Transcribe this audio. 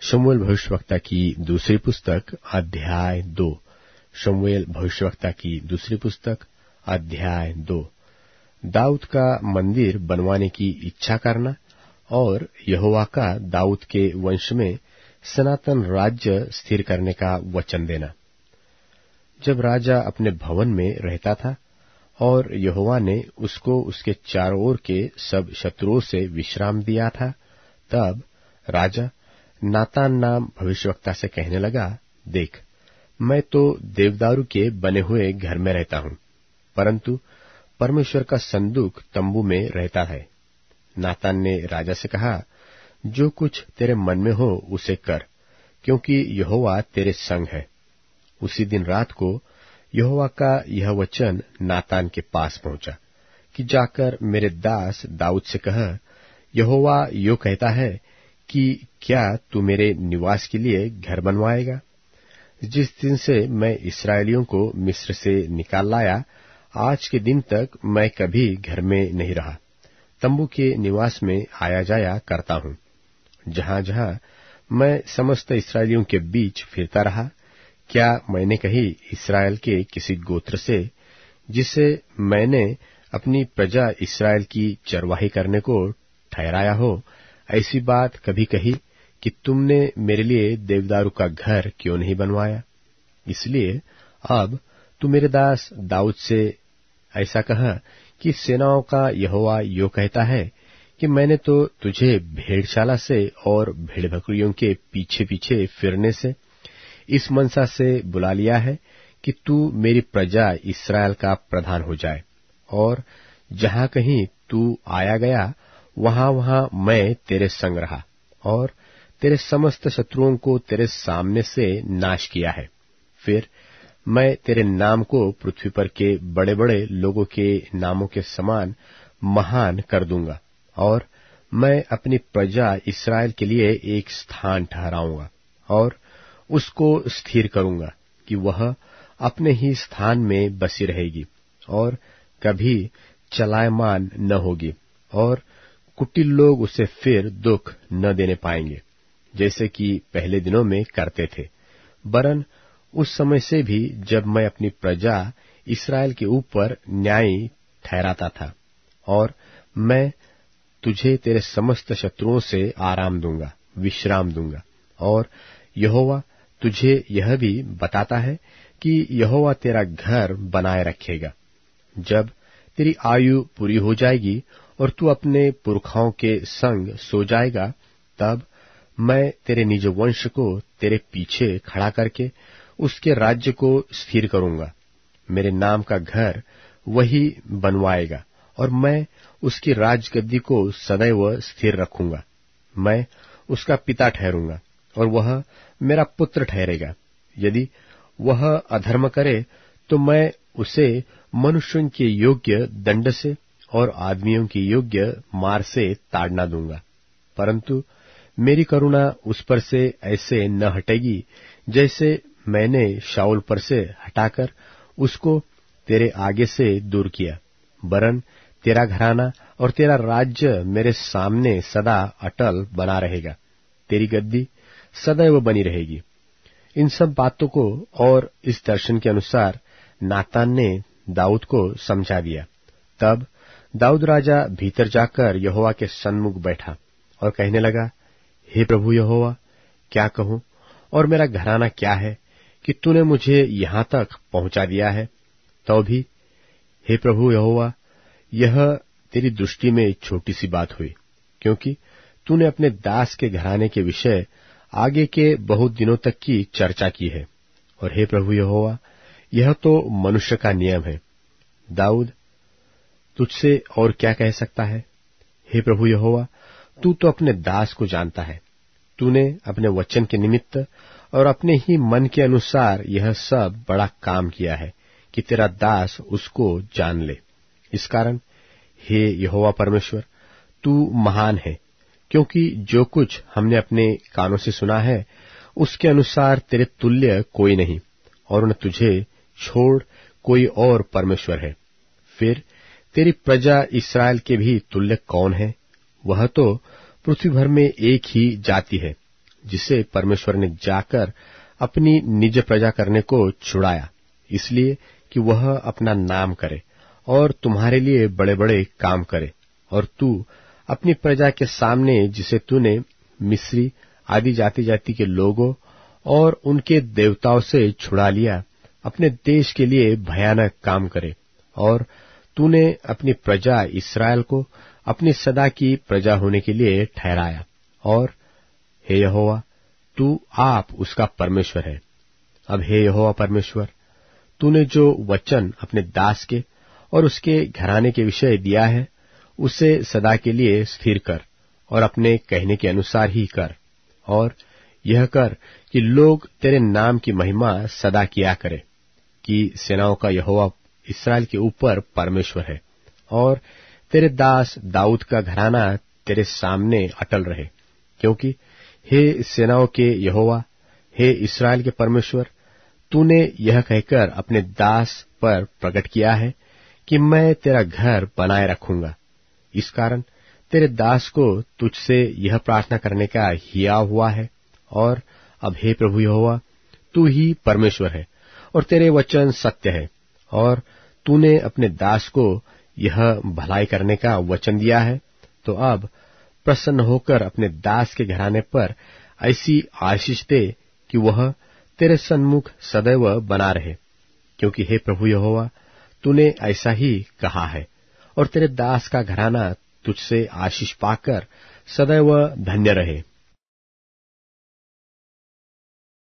शमूएल भविष्यवक्ता की दूसरी पुस्तक अध्याय 2। शमूएल भविष्यवक्ता की दूसरी पुस्तक अध्याय 2। दाऊद का मंदिर बनवाने की इच्छा करना और यहोवा का दाऊद के वंश में सनातन राज्य स्थिर करने का वचन देना। जब राजा अपने भवन में रहता था और यहोवा ने उसको उसके चारों ओर के सब शत्रुओं से विश्राम दिया था, तब राजा नातान नाम भविष्यवक्ता से कहने लगा, देख, मैं तो देवदारू के बने हुए घर में रहता हूं, परंतु परमेश्वर का संदूक तंबू में रहता है। नातान ने राजा से कहा, जो कुछ तेरे मन में हो उसे कर, क्योंकि यहोवा तेरे संग है। उसी दिन रात को यहोवा का यह वचन नातान के पास पहुंचा कि जाकर मेरे दास दाऊद से कह, यहोवा यो कहता है कि क्या तू मेरे निवास के लिए घर बनवाएगा? जिस दिन से मैं इस्राएलियों को मिस्र से निकाल लाया, आज के दिन तक मैं कभी घर में नहीं रहा, तंबू के निवास में आया जाया करता हूं। जहां जहां मैं समस्त इस्राएलियों के बीच फिरता रहा, क्या मैंने कहीं इस्राएल के किसी गोत्र से, जिसे मैंने अपनी प्रजा इस्राएल की चरवाही करने को ठहराया हो, ऐसी बात कभी कही कि तुमने मेरे लिए देवदारू का घर क्यों नहीं बनवाया? इसलिए अब तू मेरे दास दाऊद से ऐसा कह कि सेनाओं का यहोवा यो कहता है कि मैंने तो तुझे भेड़शाला से और भेड़ बकरियों के पीछे पीछे फिरने से इस मनसा से बुला लिया है कि तू मेरी प्रजा इस्राएल का प्रधान हो जाए, और जहां कहीं तू आया गया वहां वहां मैं तेरे संग रहा और तेरे समस्त शत्रुओं को तेरे सामने से नाश किया है। फिर मैं तेरे नाम को पृथ्वी पर के बड़े बड़े लोगों के नामों के समान महान कर दूंगा, और मैं अपनी प्रजा इस्राएल के लिए एक स्थान ठहराऊंगा और उसको स्थिर करूंगा कि वह अपने ही स्थान में बसी रहेगी और कभी चलायमान न होगी, और कुटिल लोग उसे फिर दुख न देने पाएंगे, जैसे कि पहले दिनों में करते थे, वरन उस समय से भी जब मैं अपनी प्रजा इस्राएल के ऊपर न्यायी ठहराता था। और मैं तुझे तेरे समस्त शत्रुओं से आराम दूंगा, विश्राम दूंगा। और यहोवा तुझे यह भी बताता है कि यहोवा तेरा घर बनाए रखेगा। जब तेरी आयु पूरी हो जाएगी और तू अपने पुरखाओं के संग सो जाएगा, तब मैं तेरे निज वंश को तेरे पीछे खड़ा करके उसके राज्य को स्थिर करूंगा। मेरे नाम का घर वही बनवाएगा और मैं उसकी राजगद्दी को सदैव स्थिर रखूंगा। मैं उसका पिता ठहरूंगा और वह मेरा पुत्र ठहरेगा। यदि वह अधर्म करे तो मैं उसे मनुष्यों के योग्य दंड से और आदमियों की योग्य मार से ताड़ना दूंगा, परंतु मेरी करुणा उस पर से ऐसे न हटेगी जैसे मैंने शाऊल पर से हटाकर उसको तेरे आगे से दूर किया। वरन तेरा घराना और तेरा राज्य मेरे सामने सदा अटल बना रहेगा, तेरी गद्दी सदैव बनी रहेगी। इन सब बातों को और इस दर्शन के अनुसार नातान ने दाऊद को समझा दिया। तब दाऊद राजा भीतर जाकर यहोवा के सन्मुख बैठा और कहने लगा, हे प्रभु यहोवा, क्या कहूं, और मेरा घराना क्या है कि तूने मुझे यहां तक पहुंचा दिया है? तो भी हे प्रभु यहोवा, यह तेरी दृष्टि में छोटी सी बात हुई, क्योंकि तूने अपने दास के घराने के विषय आगे के बहुत दिनों तक की चर्चा की है। और हे प्रभु यहोवा, यह तो मनुष्य का नियम है। दाऊद तुझसे और क्या कह सकता है? हे प्रभु यहोवा, तू तो अपने दास को जानता है। तूने अपने वचन के निमित्त और अपने ही मन के अनुसार यह सब बड़ा काम किया है कि तेरा दास उसको जान ले। इस कारण हे यहोवा परमेश्वर, तू महान है, क्योंकि जो कुछ हमने अपने कानों से सुना है उसके अनुसार तेरे तुल्य कोई नहीं, और न तुझे छोड़ कोई और परमेश्वर है। फिर तेरी प्रजा इस्राएल के भी तुल्य कौन है? वह तो पृथ्वी भर में एक ही जाति है जिसे परमेश्वर ने जाकर अपनी निज प्रजा करने को छुड़ाया, इसलिए कि वह अपना नाम करे और तुम्हारे लिए बड़े बड़े काम करे। और तू अपनी प्रजा के सामने, जिसे तूने मिस्री आदि जाति जाति के लोगों और उनके देवताओं से छुड़ा लिया, अपने देश के लिए भयानक काम करे। और तूने अपनी प्रजा इस्राएल को अपनी सदा की प्रजा होने के लिए ठहराया। और हे यहोवा, तू आप उसका परमेश्वर है। अब हे यहोवा परमेश्वर, तूने जो वचन अपने दास के और उसके घराने के विषय दिया है, उसे सदा के लिए स्थिर कर और अपने कहने के अनुसार ही कर। और यह कर कि लोग तेरे नाम की महिमा सदा किया करे कि सेनाओं का यहोवा इस्राएल के ऊपर परमेश्वर है। और तेरे दास दाऊद का घराना तेरे सामने अटल रहे, क्योंकि हे सेनाओं के यहोवा, हे इस्राएल के परमेश्वर, तूने यह कहकर अपने दास पर प्रकट किया है कि मैं तेरा घर बनाए रखूंगा। इस कारण तेरे दास को तुझसे यह प्रार्थना करने का हिया हुआ है। और अब हे प्रभु यहोवा, तू ही परमेश्वर है और तेरे वचन सत्य है। और तूने अपने दास को यह भलाई करने का वचन दिया है, तो अब प्रसन्न होकर अपने दास के घराने पर ऐसी आशीष दे कि वह तेरे सन्मुख सदैव बना रहे, क्योंकि हे प्रभु यहोवा, तूने ऐसा ही कहा है। और तेरे दास का घराना तुझसे आशीष पाकर सदैव धन्य रहे।